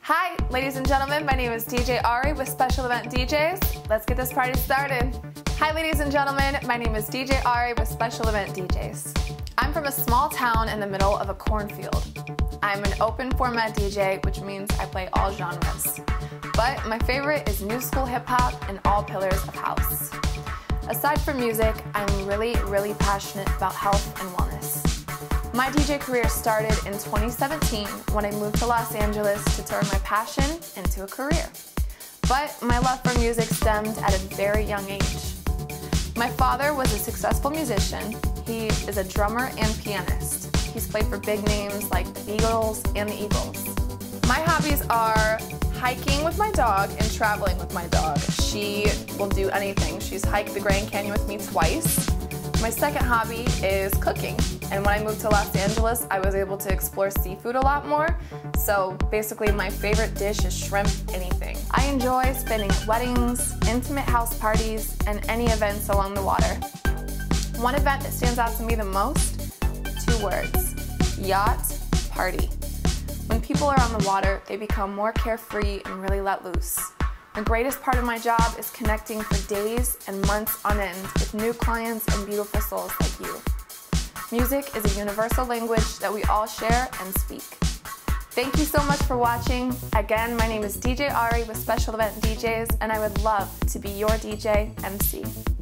Hi, ladies and gentlemen, my name is DJ Ari with Special Event DJs. Let's get this party started. Hi, ladies and gentlemen, my name is DJ Ari with Special Event DJs. I'm from a small town in the middle of a cornfield. I'm an open format DJ, which means I play all genres. But my favorite is new school hip hop and all pillars of house. Aside from music, I'm really passionate about health and wellness. My DJ career started in 2017 when I moved to Los Angeles to turn my passion into a career. But my love for music stemmed at a very young age. My father was a successful musician. He is a drummer and pianist. He's played for big names like the Beatles and the Eagles. My hobbies are hiking with my dog and traveling with my dog. She will do anything. She's hiked the Grand Canyon with me twice. My second hobby is cooking. And when I moved to Los Angeles, I was able to explore seafood a lot more. So basically my favorite dish is shrimp anything. I enjoy spending at weddings, intimate house parties, and any events along the water. One event that stands out to me the most, 2 words, yacht party. When people are on the water, they become more carefree and really let loose. The greatest part of my job is connecting for days and months on end with new clients and beautiful souls like you. Music is a universal language that we all share and speak. Thank you so much for watching. Again, my name is DJ Ari with Special Event DJs, and I would love to be your DJ MC.